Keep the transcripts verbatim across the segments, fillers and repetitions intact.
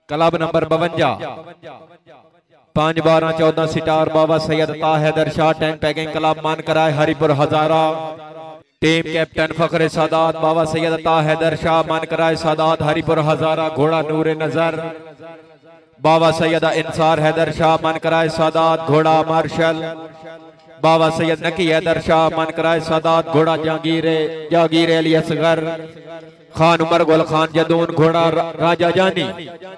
Club number बवंजा पांच बारह चौदह सितार बाबा सैयद ता Haider Shah tent pegging club मान कराए हरिपुर हजारा। टीम कैप्टन फखरे सादात बाबा सैयद ता हैदर शाह मान कराए सादात हरिपुर हजारा। घोड़ा नूरे नजर बाबा सैयद इंसार हैदर शाह मान कराए सादात। घोड़ा मार्शल बाबा सैयद नकी हैदर शाह मान कराए सादात। घोड़ा जहांगीर जहांगीर अली असगर खान उमर गुल खान जदून। घोड़ा राजा जानी।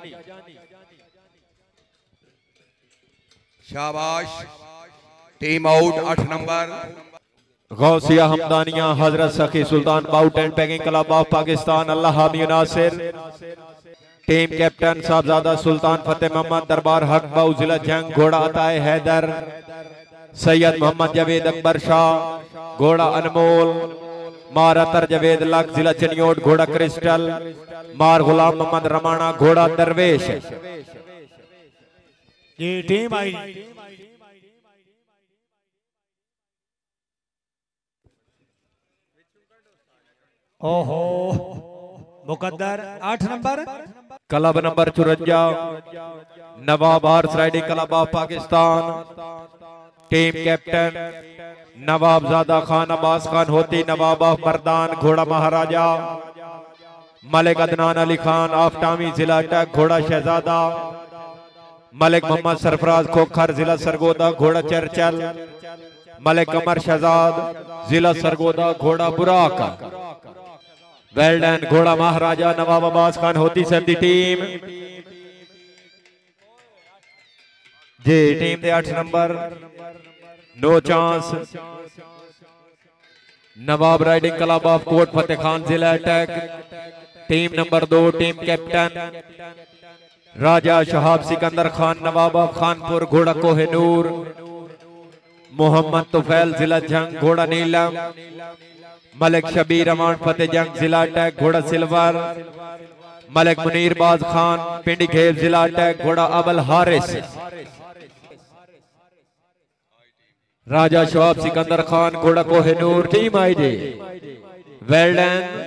शाबाश। टीम आउट आठ नंबर। गौसिया हमदानिया हजरत सखी सुल्तान बाउट tent pegging club of Pakistan अल्लाह हामी नासिर। टीम कैप्टन साहबजादा सुल्तान फतेह मोहम्मद दरबार हक बाउ जिला जंग। घोड़ा अताए हैदर सैयद मोहम्मद जवेद अकबर शाह। घोड़ा अनमोल मार अतर जवेद लक जिला चनियोट। घोड़ा क्रिस्टल मार गुलाम मोहम्मद रमाना। घोड़ा दरवेश। ये टीम आई ओहो मुकद्दर आठ नंबर। क्लब नंबर चुरंजा Nawab horse riding club of Pakistan. Team captain Nawabzada Khan Abbas Khan Hoti Nawab of Mardan. घोड़ा महाराजा मलिक अदनान अली खान ऑफ टामी जिला अटक। घोड़ा शहजादा मलिक मोहम्मद सरफराज खोखर जिला सरगोदा। घोड़ा चरचल मलिक कमर शहजाद जिला सरगोदा। घोड़ा बुराक वेल्डन। घोड़ा महाराजा नवाब अब्बास खान होती सदी टीम जी। टीम दे आठ number no chance Nawab riding club of Kot Fateh Khan जिला अटैक। टीम नंबर दो team captain Raja Shahab Sikandar Khan Nawab of Khanpur. घोड़ा कोहिनूर मोहम्मद तुफैल जिला जंग। घोड़ा नीलम मलिक शबीर अमान फतेह जंग जिला अटैक। घोड़ा सिल्वर मलिक मुनीर बाज खान पिंडी खेल जिला अटैक। घोड़ा अबल हारिस राजा शहाब सिकंदर खान। घोड़ा कोहिनूर टीम आई जी वेल्डन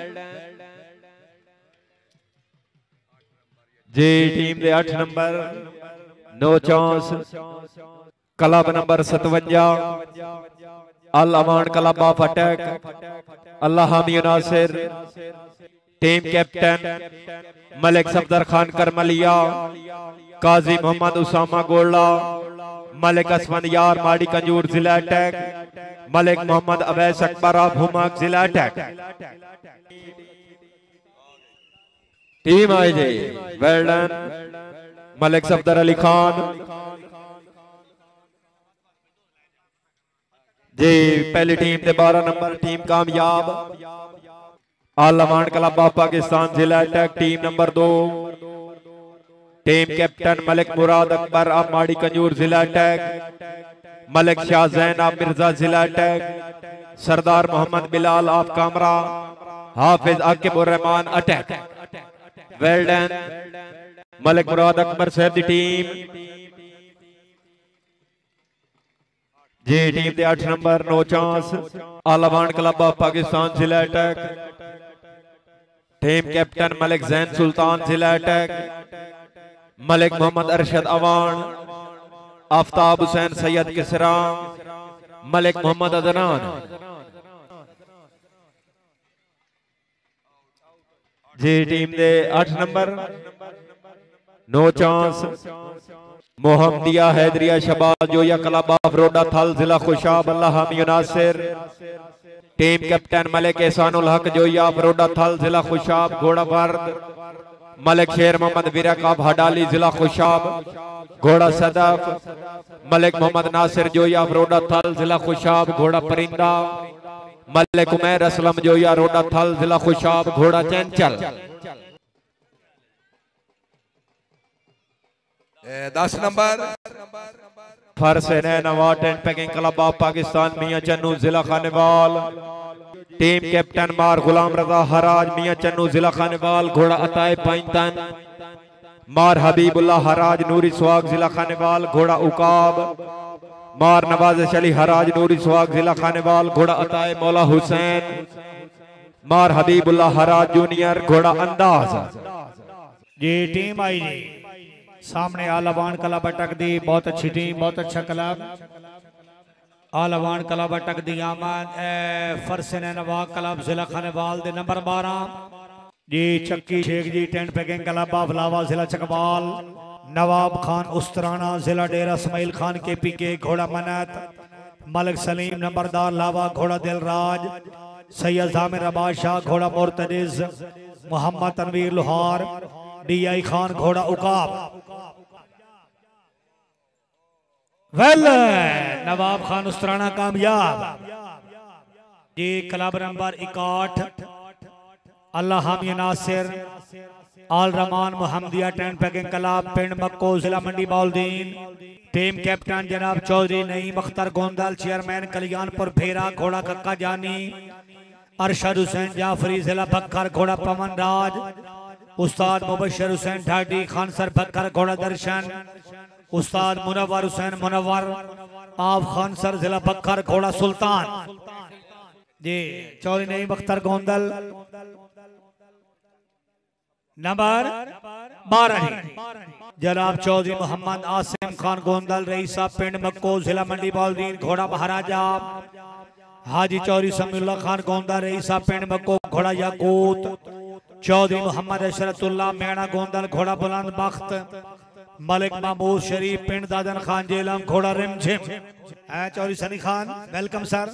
जी। टीम दे आठ number no chance club number सतवंजा अल अमान क्लब ऑफ अटैक अल्लाह हामी नासिर। टीम कैप्टन मलिक सफदर खान करमलिया। काजी मोहम्मद उसामा गोल्ला मलिक असमन यार माड़ी कंजूर जिला अटैक। मलिक मोहम्मद अवैस अकबर ऑफ हुमाक जिला अटैक। टीम आई जी वेल्डन मलिक सफदर अली खान जी। पहली टीम ते बारह नंबर टीम कामयाब आलमान क्लब ऑफ पाकिस्तान जिला अटैक। टीम नंबर दो team captain Malik Murad Akbar of Mari Kanjur जिला अटैक। मलिक शाह जैन ऑफ मिर्जा जिला अटैक। सरदार मोहम्मद बिलाल ऑफ कामरा। हाफिज आकिब उर रहमान अटैक वेल्डन मलिक मुराद अकबर साहब दी टीम जी। टीम दे आठ नंबर नो चांस आलमान क्लब ऑफ पाकिस्तान जिला अटैक। टीम कैप्टन मलिक जैन सुल्तान जिला अटैक। मलिक मोहम्मद अरशद अवान आफ्ताब हुसैन सैयद किसरा। मलिक मोहम्मद अदनान जी। टीम दे आठ number no chance Mohammadia Haideria Shahbaz Joya club of Roda Thal जिला खुशाब अल्लाह हामी नासिर। Team captain Malik Ehsanul Haq Joya of Roda Thal जिला खुशाब। घोड़ा वर्द मलिक शेर मोहम्मद विरक ऑफ हडाली जिला खुशाब। घोड़ा सदफ मलिक मोहम्मद नासिर जोया ऑफ रोडा थल जिला खुशाब। घोड़ा परिंदा मलिक उमैर असलम जोया रोडा थल जिला खुशाब। घोड़ा चंचल दस नंबर फर्स नवाट and pegging club of Pakistan Mian Channu जिला खानेवाल। टीम कैप्टन मार गुलाम रजा हराज मियां चन्नू जिला खानेवाल। घोड़ा अताए पैंतन मार हबीबुल्लाह हराज नूरी सुहाग जिला खानेवाल। घोड़ा उकाब मार नवाज अली हराज नूरी सुहाग जिला खानेवाल। घोड़ा अताए मौला हुसैन मार हबीबुल्लाह हराज जूनियर। घोड़ा अंदाज ये टीम आई जी सामने आलावान क्लब अटक दी, बहुत अच्छी टीम, बहुत अच्छा क्लब। आलावान क्लब अटक दी आमद फरसन नवाब क्लब जिला खानेवाल दे नंबर बारह जी चक्की Sheikh ji tent pegging club बाबलावा जिला चकवाल। नवाब खान उस्तराना जिला डेरा इस्माइल खान के पी के घोड़ा मन्नत। मलिक सलीम नंबरदार लावा घोड़ा दिलराज। सैयद जामिर अब्बास शाह घोड़ा मुर्तजिज। मोहम्मद तनवीर लोहार डी आई खान घोड़ा उकाब। वेल नवाब खान उस्तराना कामयाब जी क्लब नंबर इकाठ। अल्लाह हामी नासिर Aal Rehman Mohammadia tent pegging club Pind Makko जिला मंडी बाउलदीन। टीम कैप्टन जनाब चौधरी नईम अख्तर गोंदल, चेयरमैन कल्याणपुर भेरा घोड़ा कक्का जानी। अरशद हुसैन जाफरी जिला बक्खर घोड़ा पवन राज। उस्ताद मुबशर हुसैन ढाडी खानसर बक्खर घोड़ा दर्शन। उस्ताद मुनव्वर हुसैन मुनव्वर आप खानसर जिला बक्खर घोड़ा सुल्तान जी। चौधरी नईम अख्तर गोंदल नंबर बारह। जनाब चौधरी मोहम्मद आसिम खान गोंदल रईसा पिंड मक्को जिला मंडी बाउलदीन घोड़ा महाराजा। हाजी चौधरी समीउल्लाह खान गोंदल रईसा पिंड मक्को घोड़ा याकूत। चौधरी मोहम्मद अशरतुल्लाह मेणा गोंदल घोड़ा बुलंद बख्त। मलिक महमूद शरीफ पिंड दादन खान जेलम घोड़ा रिमझिम। Chaudhry Sunny Khan welcome sir.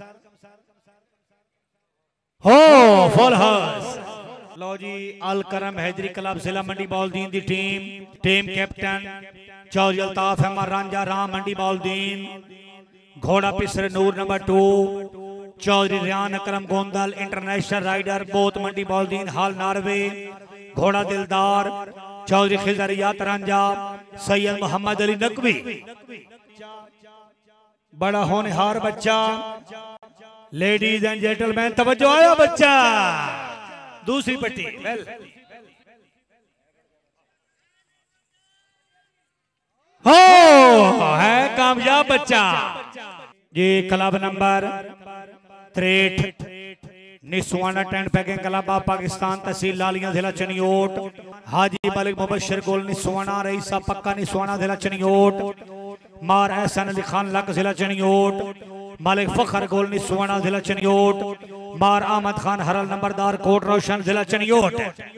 हो फुल हाउस लो जी अल करम हैदरी क्लब जिला मंडी बाउलदीन दी team. Team captain Chaudhry Altaf Ahmed Ranjha राम मंडी बाउलदीन। घोड़ा Pisar Noor number two. Chaudhry Rayan Akram Gondal international rider बोत मंडी बाउलदीन हाल नार्वे घोड़ा दिलदार। चौधरी खिजरियात रांझा। सैयद मोहम्मद अली नकवी बड़ा होनहार बच्चा। लेडीज एंड जेंटलमैन तवज्जो आया बच्चा दूसरी पट्टी। वेल हो है कामयाब बच्चा ये क्लब नंबर त्रेठ निस्वाना tent pegging club of Pakistan तहसील लालिया जिला चनियोट। हाजी मलिक मुबशर गोल निस्वाना रईसा पक्का निस्वाना जिला चनियोट। मार एहसन अली खान लक जिला चनियोट। मालिक फखर गोल निस्वाना जिला चनियोट। मार अहमद खान हरल नंबरदार कोट रोशन जिला चनियोट।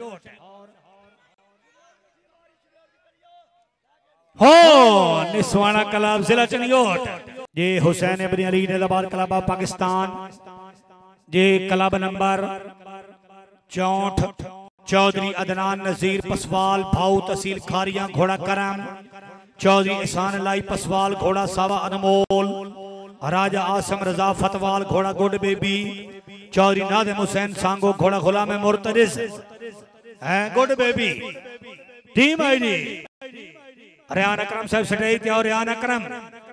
हो निस्वाना क्लब जिला चनियोट। ये हुसैन इब्न अली नेदाबाद क्लब ऑफ पाकिस्तान। ये क्लब नंबर चौठ चौधरी अदनान नजीर पसवाल भाऊ तहसील खारिया घोड़ा करम। चौधरी एहसान लाई पसवाल घोड़ा सावा अनमोल। राजा आसम रजा फतवाल घोड़ा गुड बेबी। चौधरी नादिम हुसैन सांगो घोड़ा गुलाम मुर्तजिज है गुड बेबी। टीम आईडी रियान अकरम साहब सटई थे और Rayan Akram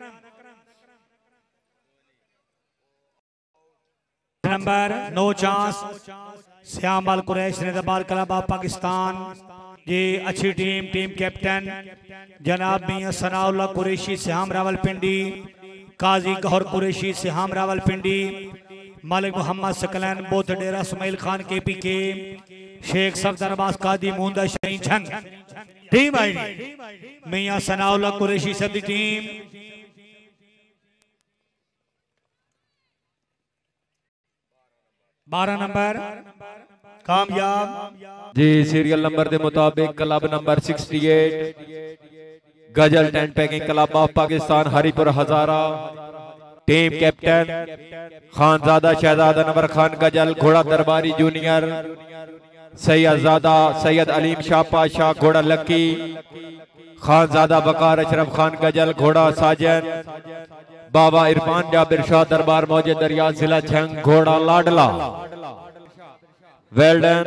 number no chance Sham Al Quraish नेदाबाद क्लब ऑफ पाकिस्तान। ये अच्छी टीम। टीम कैप्टन जनाब मियां सनाउल्लाह कुरैशी श्याम रावलपिंडी। काजी गौहर कुरैशी श्याम रावलपिंडी। मालिक मोहम्मद सकलैन बोथ Dera Ismail Khan K P K. Sheikh Safdar Abbas कादी मूंदा शहीन झंग। टीम आईडी मियां सनाउल्लाह कुरैशी सब दी टीम। बारह नंबर कामयाब जी सीरियल नंबर के मुताबिक क्लब नंबर अड़सठ Ghazal tent pegging club of Pakistan Haripur Hazara. Team captain Khanzada Shahzada number Khan Ghazal घोड़ा दरबारी जूनियर। सैयदजादा सैयद अलीम शाह पाशाह घोड़ा लक्की। खानजादा बकार अशरफ खान गजल घोड़ा साजन। बाबा इरफान जाबिर शाह दरबार मौजे दरिया जिला झंग घोड़ा लाडला। वेल डन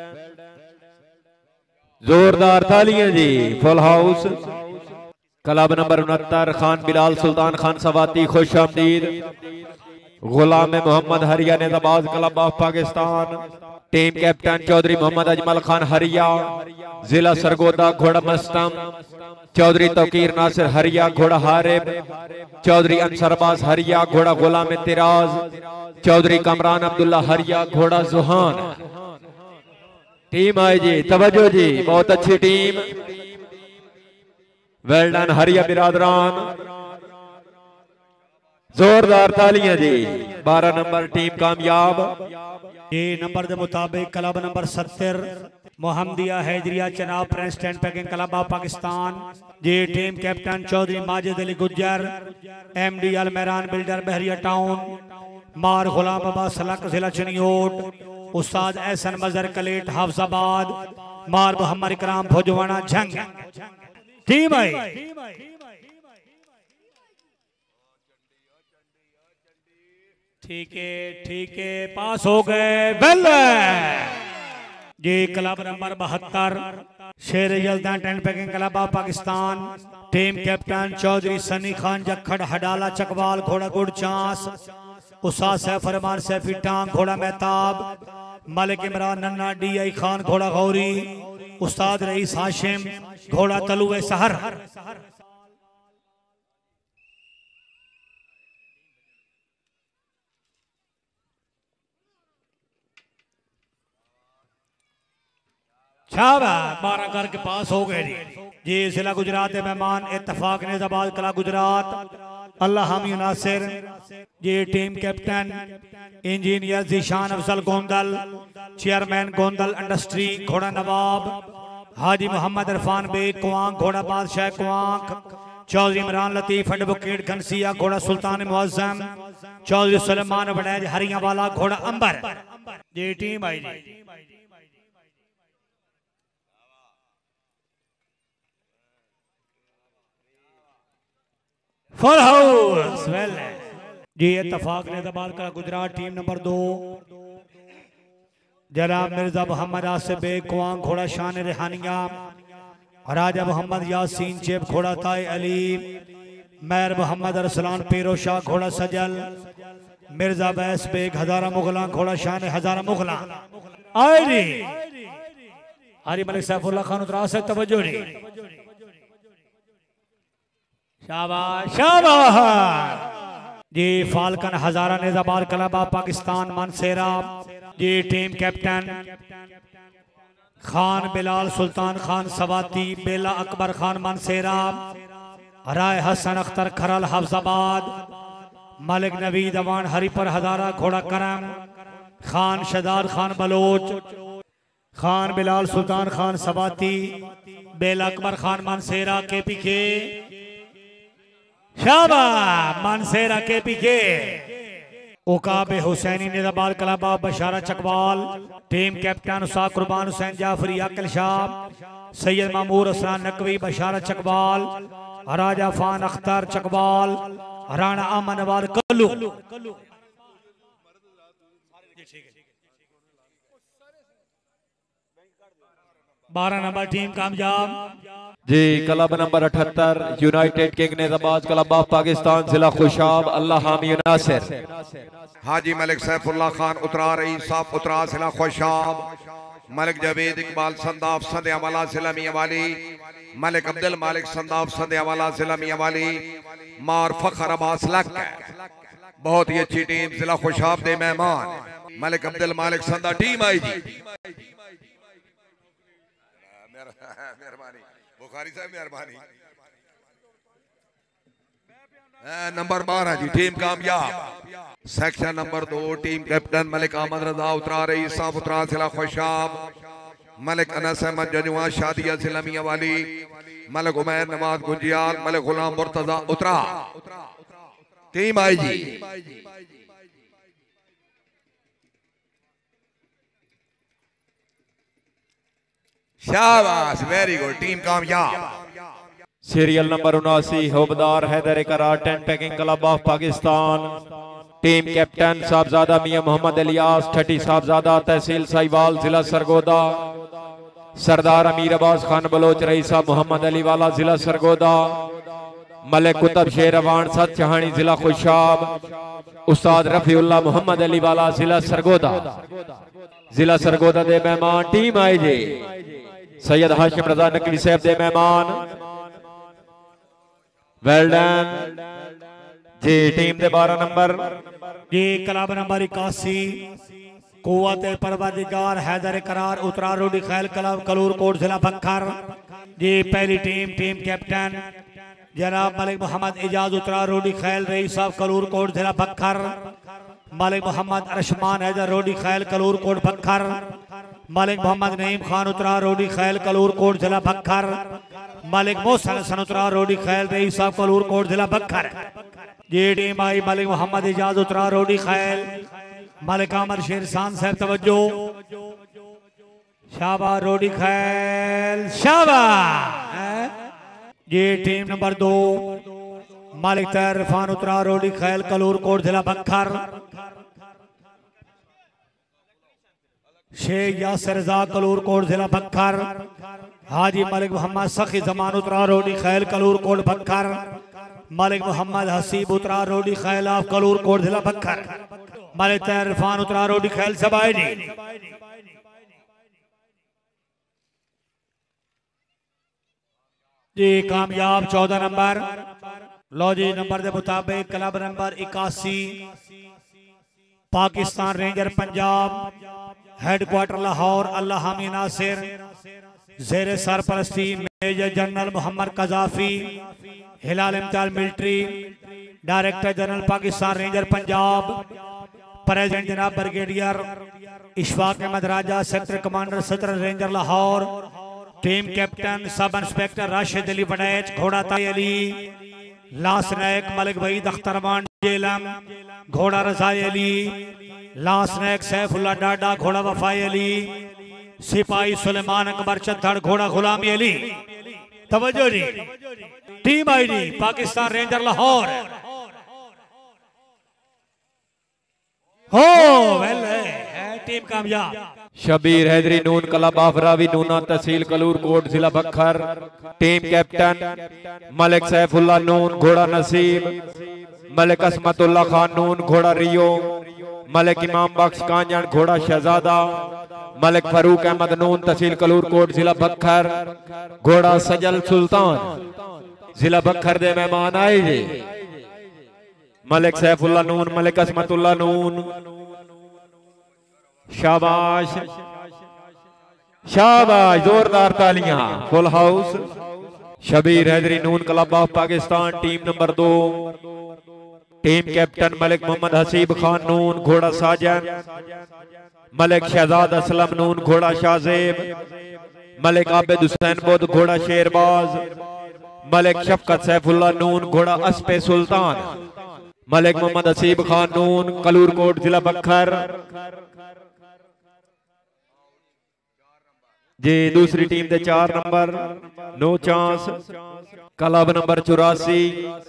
जोरदार तालियां जी। फुल हाउस क्लब नंबर उनहत्तर खान बिलाल सुल्तान खान सवाती खुश आमदीद। गुलाम मोहम्मद हरिया नेदाबाद club of Pakistan. Team captain Chaudhry Mohammad Ajmal Khan हरिया जिला सरगोदा घोड़ा मस्तम। चौधरी तौकीर नासिर हरिया घोड़ा हारिब। चौधरी अंसरबाज हरिया घोड़ा गुलाम तिराज। चौधरी कमरान अब्दुल्ला हरिया घोड़ा जुहान। टीम आई जी तवज्जो जी बहुत अच्छी टीम। वेल डन हरिया बिरादरान, जोरदार तालियां जी। बारह नंबर टीम कामयाब। ये नंबर के मुताबिक क्लब नंबर सत्तर Mohammadia Haideria Chenab press stand pegging club of Pakistan. ये team captain Chaudhry Majid Ali Gujjar, M D अल मैरान बिल्डर बहरिया टाउन, मार गुलाम बाबा सलक जिला चनियोट, उस्ताद एहसन मजहर कलेट हाफजाबाद, मार मोहम्मद इकराम भोजवाना झंग। टीम आई ठीक है ठीक है, पास हो गए। वेल ये क्लब नंबर बहत्तर शेर यल्दान tent pegging club of Pakistan. Team captain Chaudhry Sunny Khan Jakhar Hadala Chakwal घोड़ा गुड़ चांस, उस्ताद सैफ फरमान सैफी टांग घोड़ा मेहताब, मलिक इमरान नन्ना डी आई खान घोड़ा गौरी, उस्ताद रईस हाशिम घोड़ा तलुए सहर। बारह घर के पास हो गए जी। जिला गुजरात के मेहमान इत्तफाक नेजाबाद कला गुजरात अल्लाह हामी नासिर। ये team captain engineer Zeeshan Afzal Gondal, chairman Gondal industry घोड़ा नवाब, हाजी मोहम्मद इरफान बेग कुआंक घोड़ा बादशाह कुआंक, चौधरी इमरान लतीफ एडवोकेट घनसिया घोड़ा सुल्तान मुअज्जम, चौधरी सलेमान वड़ैज हरियां वाला घोड़ा अंबर। ये टीम आई जी। फुल हाउस वेल जी। इत्तफाक नेजाबाद का गुजरात टीम नंबर दो जनाब मिर्जा मोहम्मद आसिफ बेग कुआं घोड़ा शान रेहानिया, राजा मोहम्मद यासीन चेप घोड़ा ताई अली, मैर मोहम्मद अरसलान पीरोशा घोड़ा सजल, मिर्जा बैस बेग हजारा मुगला घोड़ा शान हजारा मुगला। आई हरी मलिक सैफुल्लाह खान उतरा से तवज्जो री। शाबाश शाबाश जी। फाल्कन हजारा नेजाबाद क्लब ऑफ पाकिस्तान मानसेरा। जी टीम कैप्टन खान बिलाल सुल्तान खान सवाती, बेला अकबर खान मानसेरा, राय हसन अख्तर खरल हाफजाबाद, मलिक नवीद अवान हरिपर हजारा घोड़ा करम, खान शदार Khan Baloch, Khan Bilal Sultan Khan Swati, Bela Akbar Khan Mansehra K P K. शाबाश मानसेरा के पी के। उकाबे हुसैनी नेजाबाद क्लब ऑफ बशारा चकवाल। टीम कैप्टन उस्ताद कुर्बान हुसैन जाफरी अकल शाह, सैयद मामूर असरान नकवी बशारा चकवाल, राजा फान अख्तर चकवाल, राणा अमन वार कल्लू। बारह नंबर टीम कामयाब जी। क्लब नंबर अठहत्तर यूनाइटेड किंग नेजाबाद क्लब ऑफ पाकिस्तान जिला खुशाब अल्लाह हामी नासिर। हाजी मलिक सैफुल्लाह खान उतरा रही साफ उतरा जिला खुशाब, मलिक जवेद इकबाल संदाफ सदे वाला जिला मियां वाली, मलिक अब्दुल मालिक संदाफ सदे वाला जिला मियां वाली, मार फखर अब्बास लक। बहुत ही अच्छी टीम जिला खुशाब दे मेहमान मलिक अब्दुल मालिक संदा टीम आई जी। मेहरबानी बुखारी साहब मेहरबानी। नंबर बारह जी टीम कामयाब। सेक्शन नंबर दो टीम कैप्टन मलिक अहमद रजा उतरा रही साफ उतरा जिला खुशाब, मलिक अनस अहमद जजुआ शादिया जिला मियां वाली, मलिक उमैर नवाज गुंजियाल, मलिक गुलाम मुर्तजा उतरा टीम आई जी। शाबाश वेरी गुड टीम कामयाब। सीरियल नंबर उनासी होबदार Haider Karar tent pegging club of Pakistan. Team captain Sahibzada Mian Mohammad Ilyas Thathi Sahibzada तहसील साहिवाल जिला सरगोदा, सरदार अमीर अब्बास खान बलोच रईसा मोहम्मद अली वाला जिला सरगोदा, मलिक कुतब शेर अवान सत चहानी जिला खुशाब, उस्ताद रफीउल्लाह मोहम्मद अली वाला जिला सरगोदा। जिला सरगोदा दे मेहमान टीम आई जी। सैयद हाशिम रजा नकवी साहब दे मेहमान वेल डन जी। टीम दे बारह नंबर जी क्लब नंबर इक्यासी कुव्वत परवरदिगार हैदर करार उतरा रोडी खैल क्लब कलूर कोट जिला बखर। जी पहली टीम टीम कैप्टन जनाब मलिक मोहम्मद इजाज उतरा रोडी खैल रईस साहब कलूर कोट जिला बखर। मलिक मोहम्मद अरशमान हैदर रोडी खैल कलूर कोट बखर। मलिक मोहम्मद नईम खान उतरा रोडी खैल कलूर कोट जिला बखर। मलिक मोहसन हसन उतरा रोडी खैल रईस साहब कलूर कोट जिला बखर। ये टीम आई मलिक मोहम्मद इजाज उतरा रोडी खैल। मलिक अमर शेर शान साहब तवज्जो शाबा रोडी खैल शाबा। ये टीम नंबर दो मलिक तैर इरफान उतरा रोडी खैल कलूर कोट जिला बखर। शेख यासिर रजा कलूर कोट जिला बखर। हाजी मलिक मोहम्मद सखी जमान उतरा रोडी खैल कलूर कोट बखर। मलिक मोहम्मद हसीब उतरा रोडी खैल आप कलूर कोट जिला बखर। मलिक तैर इरफान उतरा रोडी खैल सबाइनी। जी कामयाब चौदह नंबर लो जी नंबर के मुताबिक क्लब नंबर इक्यासी पाकिस्तान रेंजर पंजाब हेडक्वार्टर लाहौर अल्लाह हामी नासिर जेर सरपरस्ती major general Mohammad Qazafi Hilal Imtiaz military director general Pakistan ranger Punjab president जनाब brigadier Ishfaq Ahmed Raja sector commander सत्र ranger Lahore. Team captain sub inspector Rashid Ali Waraich घोड़ा ताई अली लांस नायक मलिक वहीद अख्तरमान जेलम घोड़ा रजाई अली लांस नायक सैफुल्ला डाडा घोड़ा वफाई अली सिपाही सुलेमान अकबर चद्दड़ घोड़ा गुलामी अली। तवज्जो जी टीम आईडी पाकिस्तान रेंजर लाहौर हो वेल टीम कामयाब। शबीर हैदरी नून क्लब आफरावी नूना तहसील कलूर कोट जिला बखर। टीम कैप्टन मलिक सैफुल्ला नून घोड़ा नसीब। मलिक असमतुल्ला खान नून घोड़ा रियो। मलिक इमाम बख्श कांजन घोड़ा शहजादा। मलिक फारूक अहमद नून तहसील कलूर कोट जिला बखर घोड़ा सजल सुल्तान जिला बखर दे मेहमान आए जी। मलिक सैफुल्ला नून मलिक असमतुल्ला नून शाबाश शाबाश जोरदार तालियां full house. Shabbir Haidery Noon club of Pakistan team number दो। टीम कैप्टन मलिक मोहम्मद हसीब खान नून घोड़ा साजन। मलिक शहजाद असलम नून घोड़ा शाहजेब। मलिक आबिद हुसैन बुद्ध घोड़ा शेरबाज। मलिक शफकत सैफुल्ला नून घोड़ा अस्पे सुल्तान। मलिक मोहम्मद हसीब खान नून कलूर कोट जिला बखर। जी दूसरी टीम दे चार number no chance club number चौरासी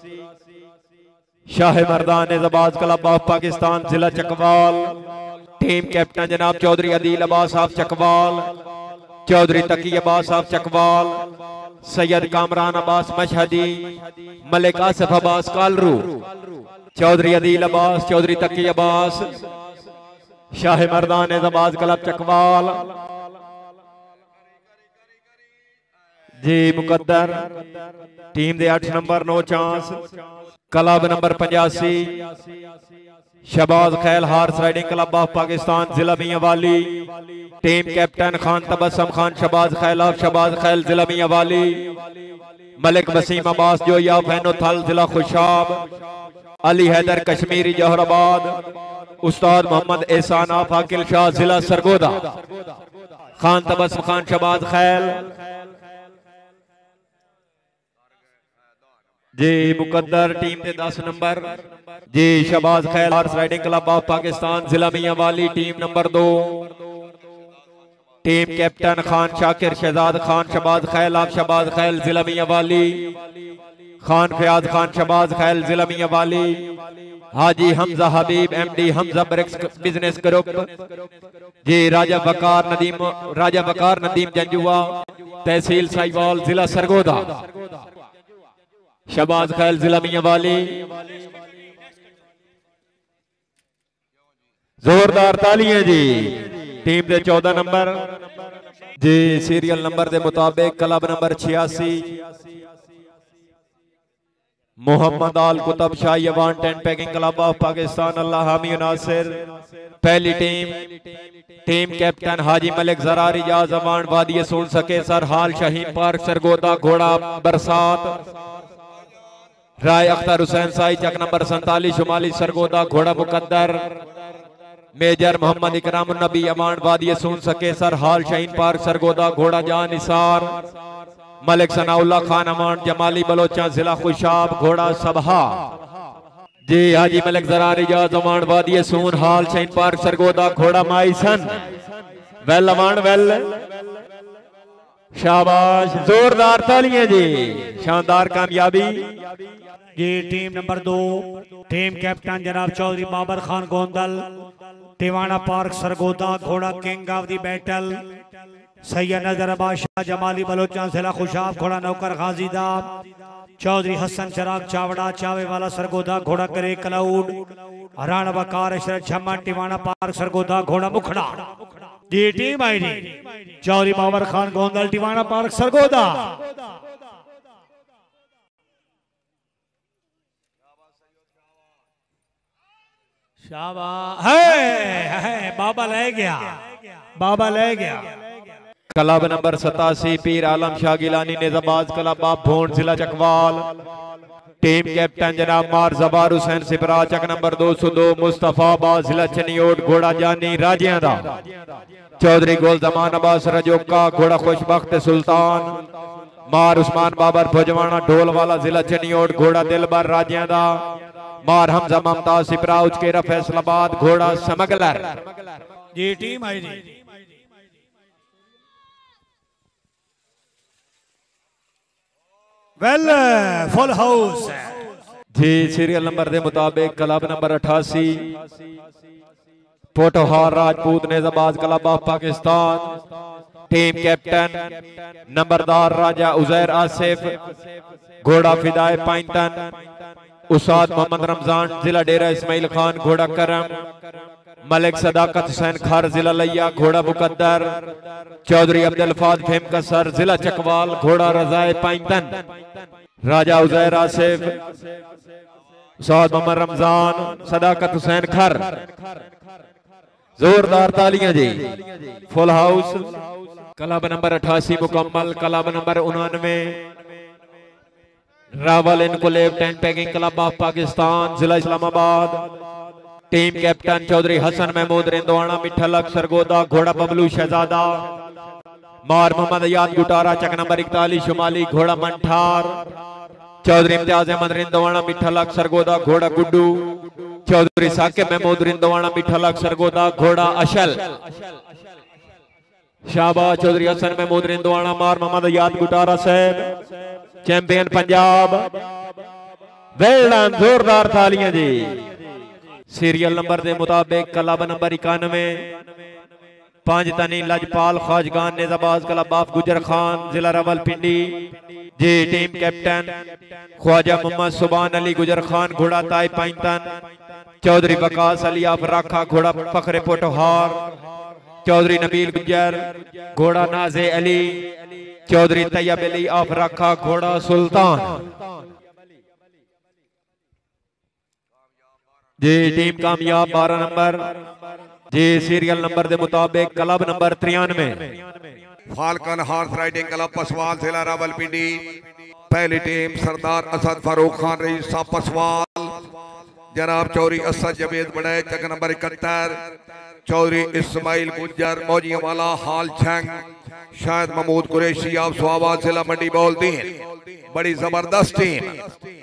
शाह मर्दान जबाज क्लब ऑफ पाकिस्तान जिला चकवाल। टीम कैप्टन जनाब चौधरी अदील अब्बास साहब चकवाल। चौधरी तकी अब्बास साहब चकवाल। सैयद कामरान अब्बास मशहदी। मलिक आसिफ अब्बास कालरू। चौधरी अदील अब्बास चौधरी तकी अब्बास शाह मर्दान जबाज क्लब चकवाल। जी मुकद्दर टीम दे आठ number no chance club number पचासी Shahbaz Khel horse riding club of Pakistan जिला Mianwali. Team captain Khan Tabassum Khan Shahbaz Khel of Shahbaz Khel जिला मियांवाली। मलिक वसीम अब्बास जोया फैनो थल जिला खुशाब। अली हैदर कश्मीरी जौहराबाद। उस्ताद मोहम्मद एहसान ऑफ आकिल शाह जिला सरगोदा। खान तबस्सुम खान शहबाज खैल जी मुकद्दर टीम के दस नंबर जी Shahbaz Khel horse riding club of Pakistan जिला मियांवाली टीम नंबर दो। Team captain Khan Shakir Shahzad Khan Shahbaz Khel of Shahbaz Khel जिला मियांवाली। खान फयाज खान शहबाज खैल जिला Mianwali. Haji Hamza Habib MD Hamza bricks business group जी राजा वकार नदीम राजा वकार नदीम जंजुआ तहसील साहिवाल जिला सरगोदा। शहबाज खैल जिला मियांवाली जोरदार तालियां जी। टीम दे चौदह नंबर जी सीरियल नंबर के मुताबिक क्लब नंबर छियासी मोहम्मद आल कुतब शाह यवान tent pegging club of Pakistan अल्लाह हामी नासिर। पहली team team captain Haji Malik Zarar Ijaz Awan वादी सुन सके सर हाल शाहीन पार्क सरगोदा घोड़ा बरसात। राय अख्तर हुसैन साई चक नंबर सैतालीस शुमाली सरगोदा घोड़ा मुकद्दर। मेजर मोहम्मद इकराम नबी अवान वादी सुन सके सर हाल शाहीन पार्क सरगोदा घोड़ा जान निसार। मलिक सनाउल्ला खान अमान जमाली बलोचा जिला खुशाब घोड़ा सबहा। जी हाजी मलिक जरार इजाज अमान वादी सून हाल शाहीन पार्क सरगोदा घोड़ा माइसन। वेल अमान वेल शाबाश जोरदार तालियां जी शानदार कामयाबी। ये टीम नंबर दो टीम कैप्टन जनाब चौधरी बाबर खान गोंदल टिवाना पार्क सरगोदा घोड़ा king of the battle. Syed Nazar Abbas Shah Jamali बलोचा जिला खुशाब घोड़ा नौकर गाजीदा। चौधरी हसन चराग चावड़ा चावे वाला सरगोदा घोड़ा करे क्लाउड। राणा वकार अशरफ छम्मा टिवाना पार्क सरगोदा घोड़ा मुखड़ा। ये टीम आई चौधरी बाबर खान गोंदल टिवाना पार्क सरगोदा। शाबाश है, है बाबा ले गया बाबा ले गया। क्लब नंबर सतासी पीर आलम शाह गिलानी निजाबाज क्लब ऑफ भोंड जिला चकवाल। टीम कैप्टन जनाब मार जबार हुसैन सिपरा चक नंबर दो सौ दो मुस्तफाबाद जिला चनियोट घोड़ा जानी राजिया दा। चौधरी गोल जमान अब्बास रजोका घोड़ा खुशबख्त सुल्तान। मार उस्मान बाबर भुजवाना ढोल वाला जिला चनियोट घोड़ा दिलबर राजिया दा। मार हमजा ममताज सिपरा उचकेरा फैसलाबाद घोड़ा समगलर। ये टीम आई वेल फुल हाउस जी। सीरियल नंबर के मुताबिक क्लब नंबर अठासी पोटोहार राजपूत नेजाबाज club of Pakistan. Team captain नंबरदार राजा उजैर आसिफ घोड़ा फिदाए पाइंतन। उस्ताद मोहम्मद रमजान जिला डेरा इस्माइल खान घोड़ा करम। मलिक सदाकत हुसैन खार जिला लिया घोड़ा मुकद्दर। चौधरी अब्दुल फाज फेम कसर जिला चकवाल घोड़ा रजाए पाइंतन। राजा उजैर आसिफ उस्ताद मोहम्मद रमजान सदाकत हुसैन खर। जोरदार तालियां जी। फुल हाउस क्लब नंबर अठासी मुकम्मल। क्लब नंबर उनानवे रावल इनकुलेव tent pegging club of Pakistan जिला इस्लामाबाद। टीम कैप्टन चौधरी हसन महमूद रिंदवाना मिठलक सरगोदा घोड़ा बबलू शहजादा। मार मोहम्मद याद गुटारा चक नंबर इकतालीस शुमाली घोड़ा मंठार। चौधरी इम्तियाज अहमद रिंदवाना मिठलक सरगोदा घोड़ा गुड्डू। चौधरी साकिब महमूद रिंदवाना मिठलक सरगोदा घोड़ा अशल। शाबाश चौधरी हसन महमूद रिंदवाना मार मोहम्मद याद गुटारा साहब चैंपियन पंजाब। वेल डन जोरदार तालियां जी। सीरियल नंबर के मुताबिक क्लब नंबर इक्यानवे पांच तनी लजपाल खाजगान नेजाबाज क्लब ऑफ गुजर खान जिला रावलपिंडी। जी टीम कैप्टन ख्वाजा मोहम्मद सुबान अली गुजर खान घोड़ा ताई पाइंतन। चौधरी वकास अली ऑफ राखा घोड़ा फखरे पोटोहार। चौधरी नबील गुजर घोड़ा नाजे अली। चौधरी तैयब अली ऑफ राखा घोड़ा सुल्तान। जी टीम कामयाब बारह नंबर। जी सीरियल नंबर के मुताबिक क्लब नंबर तिरानवे falcon horse riding club Paswal जिला रावलपिंडी। पहली टीम सरदार असद फारूक खान रईस साहब पसवाल। जनाब चौधरी असद जवेद बड़े चक नंबर इकहत्तर। चौधरी इस्माइल गुज्जर मौजिया वाला हाल छंग। शायद महमूद कुरैशी आप स्वाबाद जिला मंडी बोलदीन। बड़ी जबरदस्त team.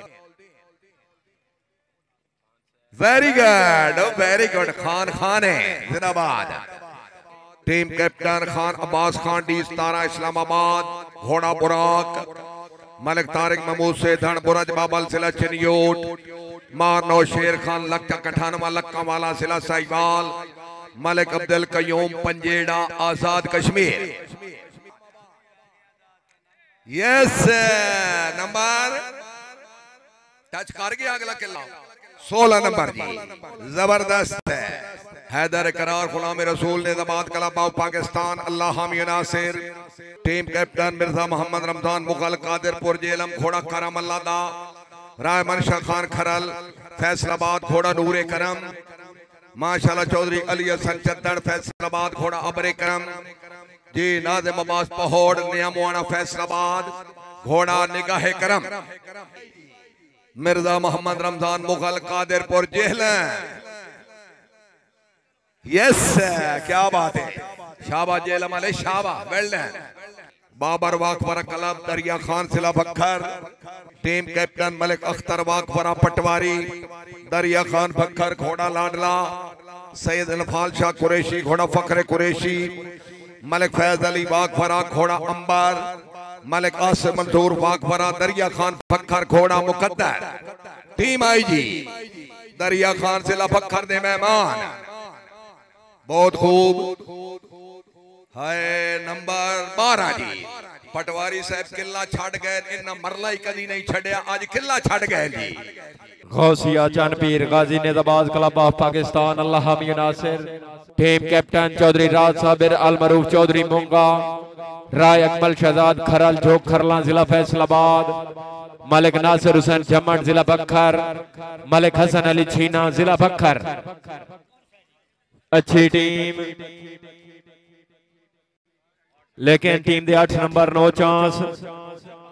Very good very good Khan Khan है जिंदाबाद। टीम कैप्टन खान अब्बास खान डी सतारा इस्लामाबाद घोड़ा बुराक। मलिक तारिक महमूद से धन बुरज बाबल जिला चिनियोट। मार नौ शेर खान लक्का कठानवा लक्का वाला जिला Sahiwal. Malik Abdul Qayyum Panjera Azad Kashmir. Yes number touch कर गया अगला किला सोलह नंबर जी जबरदस्त है। हैदर करार गुलाम रसूल निजाबाद क्लब ऑफ पाकिस्तान अल्लाह हामी नासिर। टीम कैप्टन मिर्जा मोहम्मद रमजान मुगल कादिरपुर जेलम घोड़ा करम अल्लाह दा। राय मनशा खान खरल फैसलाबाद घोड़ा नूरे करम, माशाल्लाह चौधरी अली हसन चद्दड़ फैसलाबाद घोड़ा अबरे करम जी, नाज़िम अब्बास पहोड़ नियामुआना फैसलाबाद घोड़ा निगाहे करम, मिर्जा मोहम्मद रमजान मुगल कादिरपुर जेहल। यस क्या बात है, शाबा जेलम अले शाबा well done. Babar Wakfara club Darya Khan सिला बखर, टीम कैप्टन मलिक अख्तर वाकफरा पटवारी, दरिया खान बखर घोड़ा लाडला, सैयद इनफाल शाह कुरैशी घोड़ा फखरे कुरैशी, मलिक फैज अली वाकफरा घोड़ा अंबर, मलिक आसिफ मंसूर वाकफरा दरिया खान बखर घोड़ा मुकद्दर। टीम आई जी दरिया खान सिला बखर दे मेहमान, बहुत खूब है। नंबर बारह जी पटवारी साहब किला छड़ गए, इन्ना मरला ही कदी नहीं छड़िया, आज किला छड़ गए जी। गौसिया चनपीर गाजी नेजाबाज क्लब ऑफ पाकिस्तान अल्लाह हामी नासिर, टीम कैप्टन चौधरी राज साबिर अल मरूफ चौधरी मूंगा, राय अकमल शहजाद खरल झोक खरला जिला फैसलाबाद, मलिक नासिर हुसैन जमट जिला बखर, मलिक हसन अली छीना जिला बखर। अच्छी टीम लेकिन टीम दे अठ नंबर नो चांस